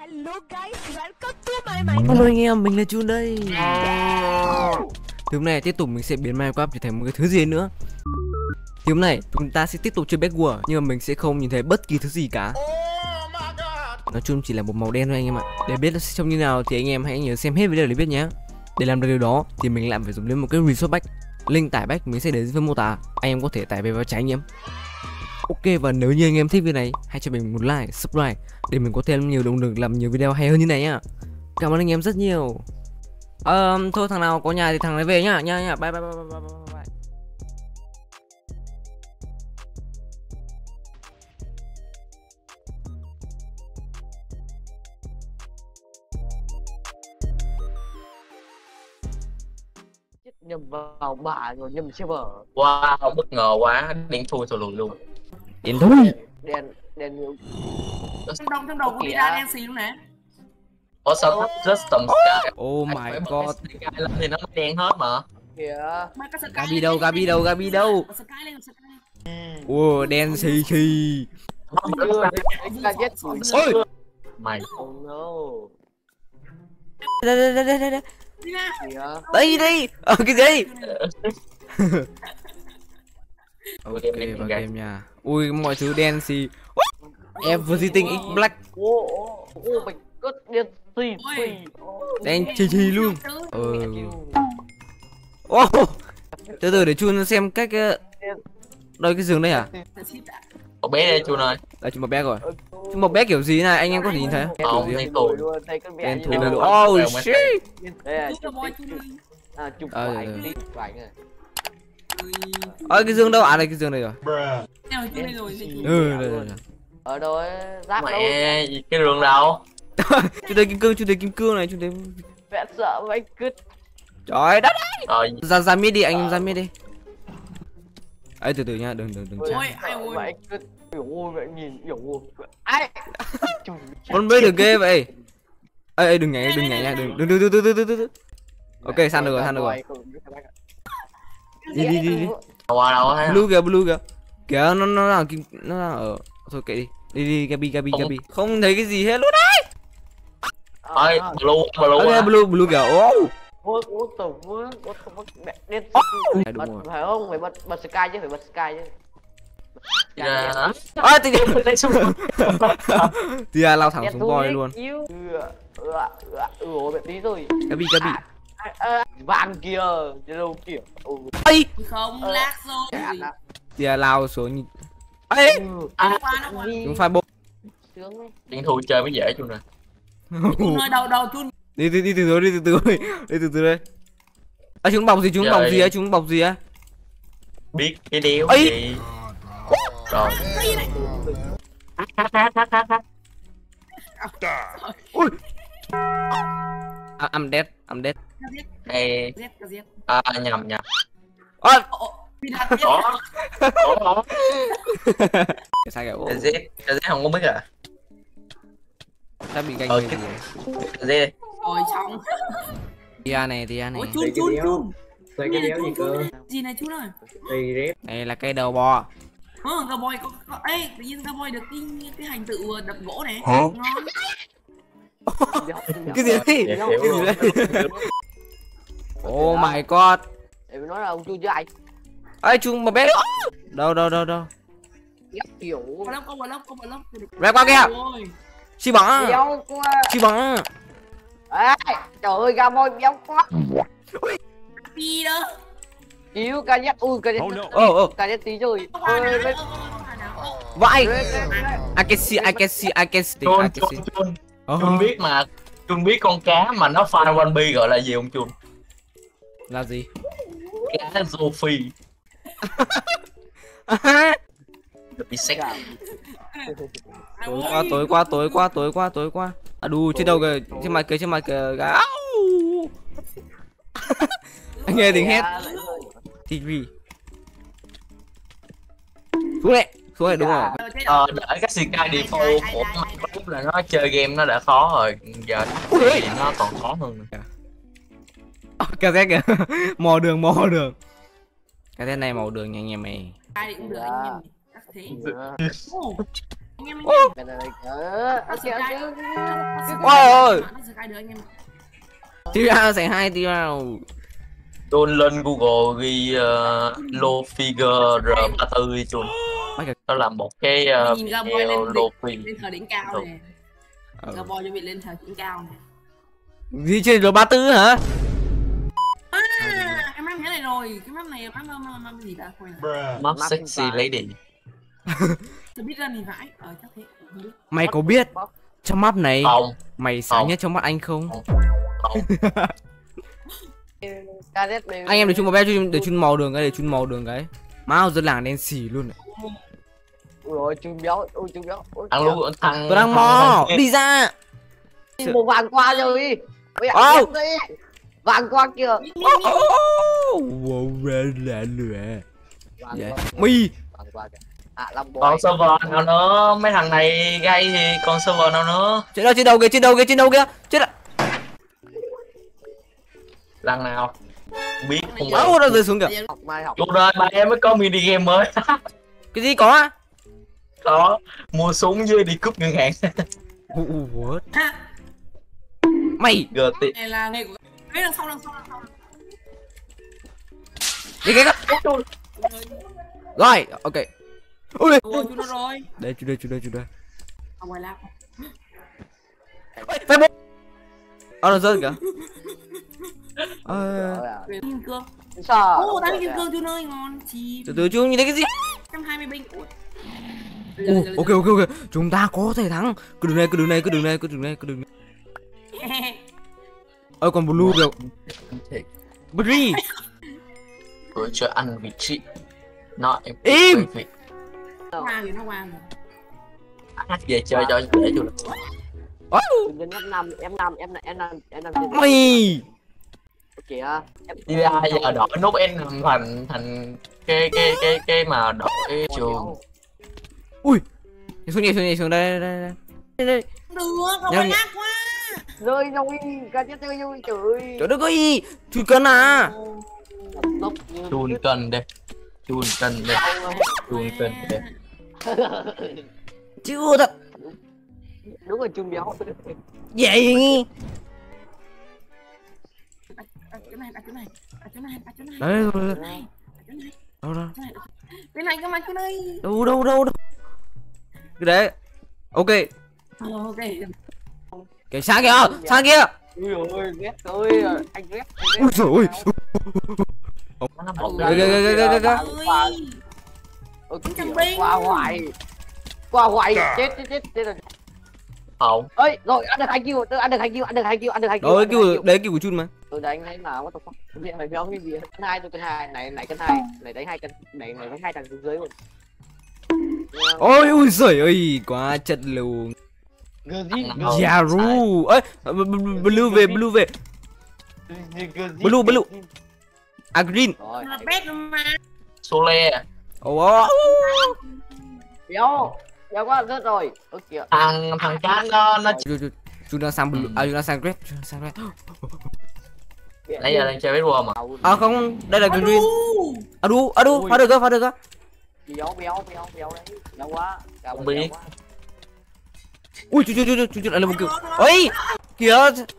Hello guys, welcome to my Hello anh em, mình là Chun đây. Thì hôm nay tiếp tục mình sẽ biến Minecraft trở thành một cái thứ gì nữa. Thì hôm nay chúng ta sẽ tiếp tục chơi Bed War, nhưng mà mình sẽ không nhìn thấy bất kỳ thứ gì cả. Nói chung chỉ là một màu đen thôi anh em ạ. Để biết nó sẽ trông như nào thì anh em hãy nhớ xem hết video để biết nhé. Để làm được điều đó thì mình lại phải dùng đến một cái resource pack. Link tải pack mình sẽ để dưới phần mô tả. Anh em có thể tải về và trải nghiệm. Ok, và nếu như anh em thích video này, hãy cho mình một like, subscribe để mình có thêm nhiều động lực làm nhiều video hay hơn như này nhá. Cảm ơn anh em rất nhiều. Thôi thằng nào có nhà thì thằng ấy về nhá, bye bye bye bye bye bye. Nhầm vào bả rồi nhầm server. Wow, bất ngờ quá, đen thui rồi lùi luôn. Đến thôi. Đen trong đầu của đi ra đen xì luôn nè. Ủa sao thấp custom sky? Oh my god. Sky lên thì nó mới đen hết mà. kìa. Gabi đâu? Ủa đen xì xì. Là chết Ôi Mày. Oh no. đây. Kìa. Đây. Cái gì? Ok Game vào game nha. Ui mọi thứ đen xì. Everything is black. Mày cứ đen xì. Đen chì luôn. Từ để Chun xem cách đây cái giường đây à? Cậu bé đây Chun ơi. Đây chúng một bé rồi. Chúng một bé kiểu gì này anh em có thể nhìn thấy không? Không, Kiểu gì đen không? thui. Đen Đen thui. thui. Oh shit. Đây là chụp ảnh đi, ảnh này. Cái giường đâu? À đây cái giường này rồi. Đây. Ở đâu ấy, rác đâu. Mẹ, cái đường đâu? Chú thấy kim cương này, chú thấy. Mẹ sợ vậy cứt. Trời đất. Rồi, Ra mid đi, anh em ra mid đi. Ấy từ từ nha, đừng chạm. Vậy cứt. Ôi mẹ nhìn, ai. Con bé được ghê vậy. Ê đừng nhảy nha, đừng. Ok, săn được rồi. Đi. qua đâu thấy Blue kìa. Kìa nó là kim, nó là ở thôi kệ đi. Đi Gabi. Không thấy cái gì hết luôn đấy. Ơi, blue. Ok blue kìa. Ôi mẹ đen. Bật phải không? Phải bật Sky chứ, phải bật Sky chứ. Thì lao thẳng xuống voi luôn. Ủa mẹ tí rồi. Gabi. Vàng kia, đâu kiểu. Ây. Không lag rồi. Thì lao xuống. Ấy. Chúng phải bộ. Sướng. Đen thui chơi mới dễ Chun nè. Nơi đầu Chun. Đi từ từ đây. Chúng bọc gì á? Biết cái đéo Ây. gì. Rồi. Ui. I'm dead. Ê. Nhầm. Đó. Sao kìa? Cái Z không có biết à? Sao bị ganh người gì? Z. Rồi xong. Tia này. Ôi Chun. Cái đéo gì cơ? Gì này Chun ơi? Tùy rep. Đây là cây đầu bò. Cowboy có ê, tự nhiên Cowboy được cái hành tự đập gỗ này. Hả? Ngon. Cái gì đấy? Oh my god. Em nói là ông Chu chứ anh. Ê chung mà bé đâu. Ghép kiểu. Có một lớp. Ra qua kìa. Chi bằng. Béo quá. Ê, trời ơi Gamoy béo quá. Đi đó. Cứu ca nhất, ca nhất. Ca nhất tí rồi. Vãi. I can see. Chun biết mà. Chun biết con cá mà nó find One Piece gọi là gì không Chun? Là gì? Cá rô phi. Bị xét. Tối qua. À đù trên đầu kìa, trên mặt kìa. Anh nghe tiếng hét. TV. Xuống đây đúng rồi. Đợi cái Sky default của Minecraft là nó chơi game nó đã khó rồi, giờ thì nó còn khó hơn. Cái Z kìa. Mò đường. Cái Z này màu đường nha anh em mày. Ai cũng được anh em. Thế. Dạ. Anh em Cái này Ôi Sky được anh em. Tí ra sẽ hai tí vào. Chôn lên Google ghi low figure R34 đi chôn. Nó là một cái Nhìn Gaboy video lên low figure. lên thời đỉnh cao này. Gaboy cho bị lên thời đỉnh cao này. Gì trên R34 hả? Cái map này rồi, cái map này map gì ta? Map sexy lady. Tôi biết ra thì vãi, chắc thế. Mày có biết trong map này Không. mày sáng Không. nhất trong mắt anh không? Không. Anh em để chung một bé để chung màu đường cái, để chung màu đường cái. Má dân làng đen xì luôn này. ui ôi chung béo, ui chung béo. Thằng luôn thằng. Tôi đang mò đi ra. Một vàng qua rồi. Bây Ô. giờ đi. Vàng qua kìa. Wow, là lửa. Vàng Dạ. qua kìa. Mi. Vàng qua kìa. À Long Boy. Còn server nào nữa, mấy thằng này gây thì còn server nào nữa? Trên đầu kìa, trên đầu kìa, trên đầu kìa. Chết ạ. Lần nào? Biết không biết. Áo nó rơi xuống kìa. Học mai học. Cuộc đời mà em mới có mini game mới. Cái gì có á? Đó, mua súng với đi cướp ngân hàng. What? Mày. GT. Này là nghề của cái đằng sau. Đi cái rồi, ok. Ui. Ủa, chú nó rồi. Đây, chú đây. Ở ngoài lab. Facebook. Nó rơi kìa. Kim cương. Sao? Ô, đánh kim cương chú ơi, ngon. Chi. Từ từ chú nhìn thấy cái gì? 120 binh. Ủa. Ok. Chúng ta có thể thắng. Cứ đường này. Ôi còn blue được. Bri. Tôi cho ăn vị trí. Nó em. Im. Nó qua rồi. Về chơi cho dễ chú. Em năm. Mày. Kìa. Đi ra giờ đổi nút N thành cái mà đổi trường. Ui. Xuống đây. Được, không phải nát quá. Rơi rồi, cả chết rơi rồi trời. Trời đất ơi, chui cân à. Chun cân đây. Chưa thật. Đúng rồi chung béo. Vậy. Chỗ này. Đấy rồi. Đâu. Bên này cơ mà chú ơi. Đâu. Cái đấy. Ok. Ok. Kìa sang kia. Ui ôi, ghét tôi, anh ghét. Ui trời ơi. Kìa, qua hoài, chết rồi. Không. Ơi, rồi ăn được 2 kill. Đấy kêu của chun mà. Tôi đánh thấy mà what the fuck. Mày béo cái gì? Cân 2 tôi cân 2, này cân 2, này đánh 2 cân, này đánh 2 thằng xuống dưới luôn. Ôi giời ơi, quá chất luôn. Yaru. Ơi, blue về. Blue. À green. Rồi. Là bét mà. Sole. Ồ. Béo quá rớt rồi. Ơ kìa. Thằng chán nó Chúng ta sang blue, chúng ta sang red. nãy giờ đang chơi với World mà. À không, đây là green. Adu, phá được cơ. Béo đấy. Béo quá. Không biết. Ui chú lại là một kiểu. Ôi kìa.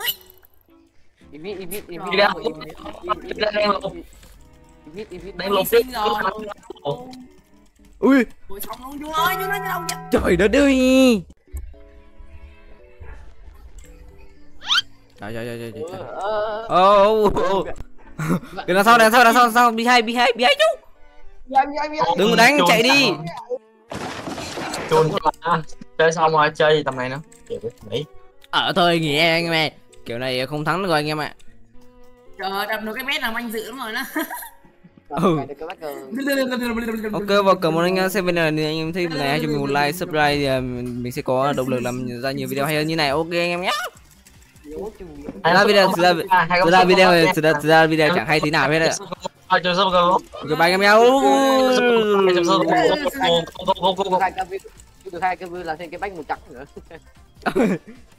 Đi ra đang lột tiếp. Ui Ủa xong luôn chú ơi, chú nói đâu vậy? trời đất ơi. Trời. Cái đằng sau bị hai chú. Đừng đánh, chạy đi. Chôn chơi xong rồi chơi gì tầm này nữa. Nghĩ. Ở thôi nghỉ anh em. Kiểu này không thắng được rồi anh em ạ. Trời ơi, đập được cái bét làm anh giữ rồi đó. Ok và cảm ơn anh xem video này. Anh em thấy video này hãy cho mình một like, subscribe thì mình sẽ có động lực làm ra nhiều video hay hơn như này. Ok anh em nhé. Thực ra video chẳng hay tí nào hết ạ. Ok bye anh em nhé. Được 2 cái view là thêm cái bánh màu trắng nữa.